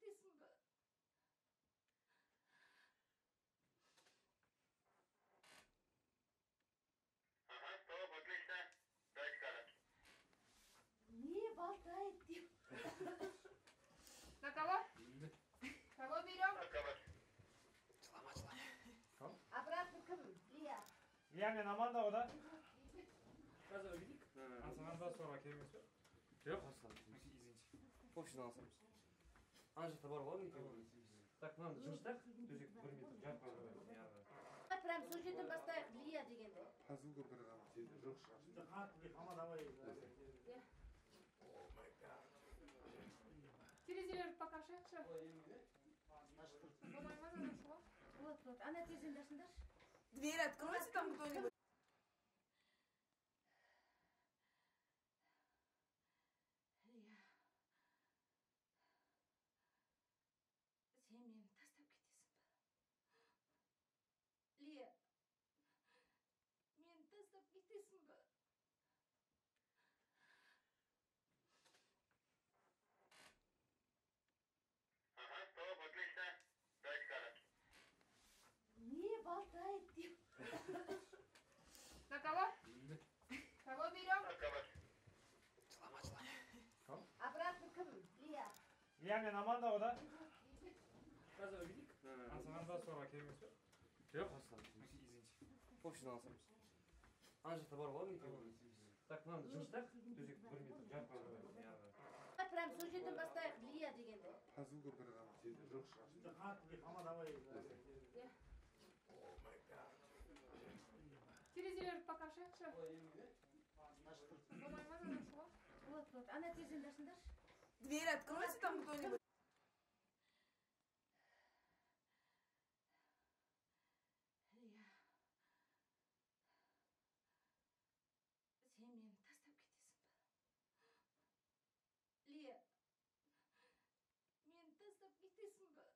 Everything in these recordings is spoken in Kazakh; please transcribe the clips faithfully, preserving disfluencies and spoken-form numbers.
кетесің бе? Ага, стоп, отлично. Дайте карат. Не болтает, Дим. На кого? Кого берем? На кого? Обратно кім? Лия. Лия мен аман да ода. Қазір өйдік. Асығанда sonra келмес пе? Жоқ, асылам. Извините. Община алсамыз. Ана жақта бар ғой екеуі. Так, мынаны жұмыстақ, төсекті бір метр жарып қойып. Прям сол жерден бастайық, Лия дегенде. Қазуға бір адам сені жоқ шығар. Қатты аман давай. Терезелерді покажайықшы. Болмай ма жанашуға? Вот, вот. Ана терезені ашыңдаршы. Дверь откройте там кто-нибудь. Лия. Сен мені тастап кетесің бе? Лия. Мені тастап кетесің бе? Ага, стоп, отлично. Дайте карат. Не болтает, Дим. На кого? Кого берем? На кого? Обратно кім? Лия. Лия мен аман да ода. Қазір өйдік. Асығанда sonra келмес пе? Жоқ, асылам. Извините. Община алсамыз. Ана жақта бар ғой екеуі. Так, мынаны жұмыстақ, төсекті бір метр жарып қойып. Прям сол жерден бастайық, Лия дегенде. Қазуға бір адам сені жоқ шығар. Қатты аман давай. Терезелерді покажайықшы. Болмай ма жанашуға? Вот, вот. Ана терезені ашыңдаршы. Дверь откройте там кто-нибудь. Лия. Сен мені тастап кетесің бе? Лия. Мені тастап кетесің бе?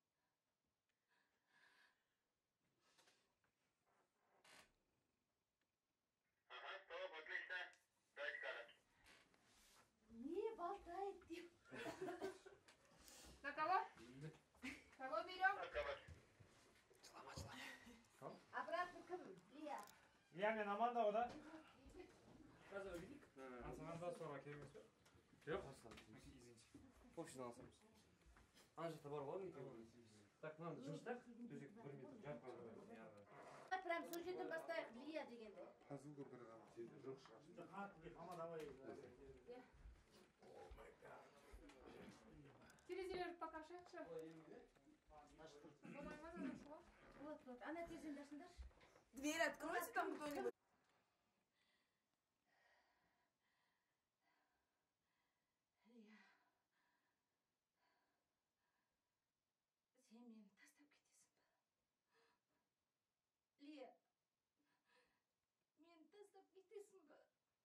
Ага, стоп, отлично. Дайте карат. Не болтает, Дим. На кого? Кого берем? На кого? Обратно кім? Лия. Лия мен аман да ода. Қазір өйдік. Асығанда sonra келмес пе? Жоқ, асылам. Извините. Община алсамыз. Ана жақта бар ғой екеуі. Так, мынаны жұмыстақ, төсекті бір метр жарып қойып. Прям сол жерден бастайық, Лия дегенде. Қазуға бір адам сені жоқ шығар. Қатты аман давай. Терезелерді покажайықшы. Болмай ма жанашуға? Вот, вот. Ана терезені ашыңдаршы. Дверь откройте там кто-нибудь. Лия. Сен мені тастап кетесің бе? Лия. Мені тастап кетесің бе?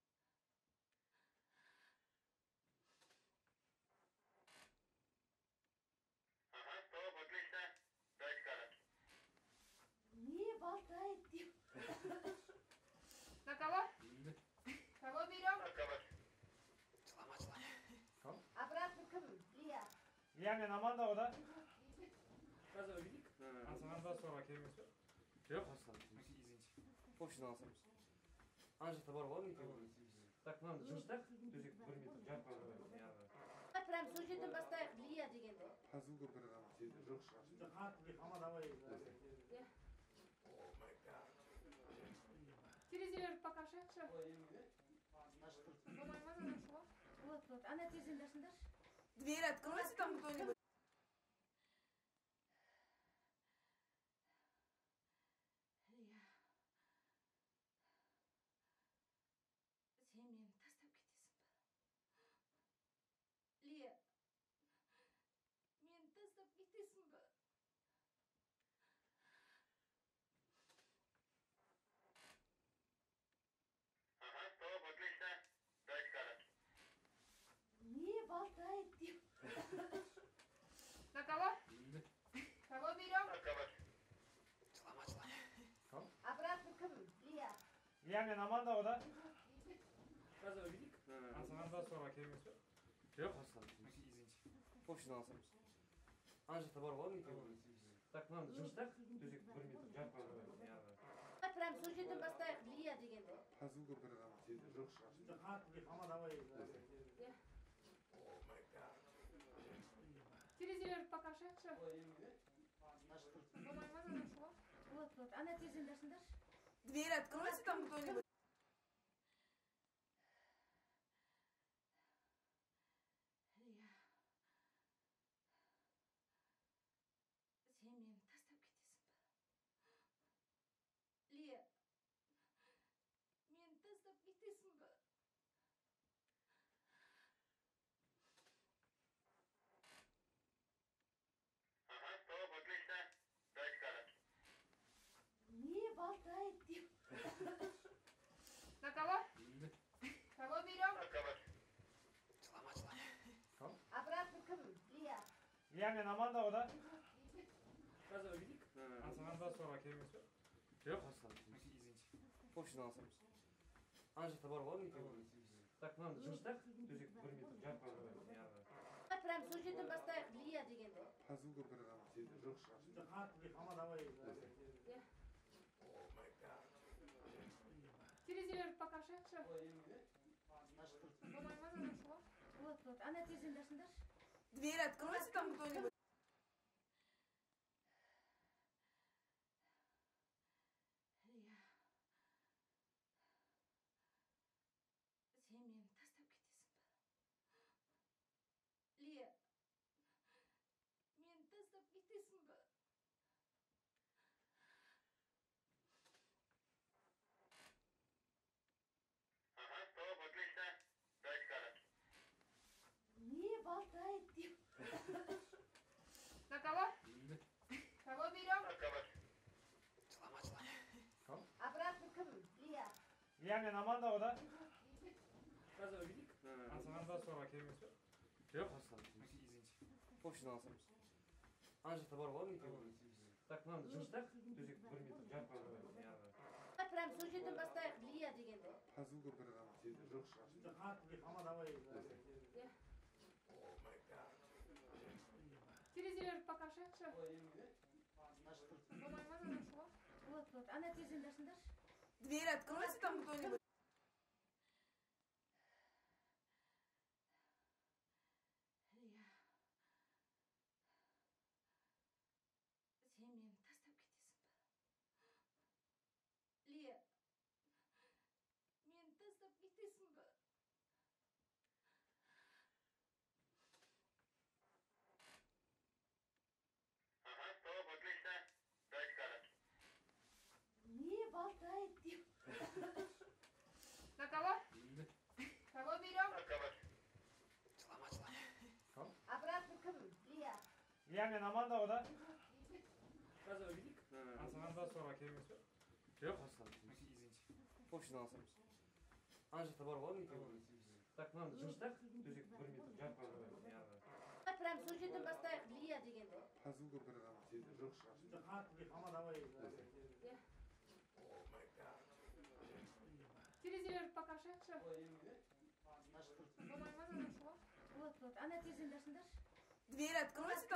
Ага, стоп, отлично. Дайте карат. Не болтает, Дим. На кого? Кого берем? На кого? Обратно кім? Лия. Лия мен аман да ода. Қазір өйдік. Асығанда sonra келмес пе? Жоқ, асылам. Извините. Община алсамыз. Ана жақта бар ғой екеуі. Так, мынаны жұмыстақ, төсекті бір метр жарып қойып. Қатты аман давай. Қазір өйдік. Қазір өйдік. Ана жақта бар ғой екеуі. Так, мынаны жұмыстақ, төсекті бір метр жарып қойып. Прям сол жерден бастайық, Лия дегенде. Қазуға бір адам сені жоқ шығар. Қатты аман давай. Терезелерді покажайықшы. Болмай ма жанашуға? Вот, вот. Ана терезені ашыңдаршы. Дверь откройте там кто-нибудь. Лия. Сен мені тастап кетесің бе? Лия. Мені тастап кетесің бе? Ага, стоп, отлично. Дайте карат. Не болтает, Дим. На кого? Кого берем? На кого? Обратно кім? Лия. Лия мен аман да ода. Қазір өйдік. Асығанда sonra келмес пе? Жоқ, асылам. Извините. Община алсамыз. ана жақта бар ғой мектеп. Так мынаны жыныстақ төсек бір метр жарып ана А прям сол жерден бастайық, Лия дегенде. Қазуға бір адам сенде жоқ шығар. Мама, давай. Терезелерді покажайықшы. Болмай ма жанашуға? Вот, вот. Ана терезені ашыңдаршы. Дверь откройте, там кто-нибудь. Лия. Сен мені тастап кетесің бе? Лия. Мені тастап кетесің бе? Ага, стоп, отлично. Точка. Не болтает, деп. На кого? Кого берем? Открывай. Обратно кім? Лия. Илья мен аман да ода. қазір өйдік Асығанда sonra келмес пе? жоқ асылам извините община алсамыз ана жақта бар ғой мектеп. Так мынаны жыныстақ төсек бір метр жарып ана А прям сол жерден бастайық, Лия дегенде. Қазуға бір адам сенде жоқ шығар. Мама, давай. Терезелерді покажайықшы. Болмай ма жанашуға? Вот, вот. Ана терезені ашыңдаршы. Дверь откройте, там кто-нибудь. Лия. Сен мені тастап кетесің бе? Лия. Мені тастап кетесің бе? Ага, стоп, отлично. Точка. Не болтает, деп. На кого? Кого берем? Открывай. Обратно кім? Лия. Илья мен аман да ода. қазір өйдік Асығанда sonra келмес пе? жоқ асылам извините община алсамыз ана жақта бар ғой мектеп. Так мынаны жыныстақ төсек бір метр жарып ана А прям сол жерден бастайық, Лия дегенде. Қазуға бір адам сенде жоқ шығар. Мама, давай. Терезелерді покажайықшы. Болмай ма жанашуға? Вот, вот. Ана терезені ашыңдаршы. Дверь откройте, там кто-нибудь. Лия. Сен мені тастап кетесің бе? Лия. Мені тастап кетесің бе? Ага, стоп, отлично. Точка. Не болтает, деп. На кого? Кого берем? Открывай. Обратно кім? Лия. Илья мен аман да ода. қазір өйдік Асығанда sonra келмес пе? жоқ асылам извините община алсамыз ана жақта бар ғой мектеп. Так мынаны жыныстақ төсек бір метр жарып ана А прям сол жерден бастайық, Лия дегенде. Қазуға бір адам сенде жоқ шығар. Мама, давай. Терезелерді покажайықшы. Болмай ма жанашуға? Вот, вот. Ана терезені ашыңдаршы. Дверь откройте, там